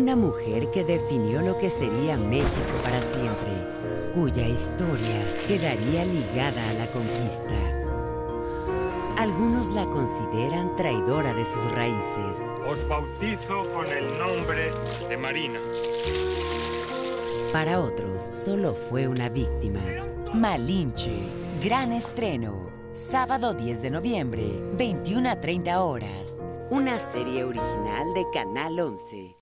Una mujer que definió lo que sería México para siempre, cuya historia quedaría ligada a la conquista. Algunos la consideran traidora de sus raíces. Os bautizo con el nombre de Marina. Para otros, solo fue una víctima. Malinche, gran estreno, sábado 10 de noviembre, 21 a 30 horas. Una serie original de Canal 11.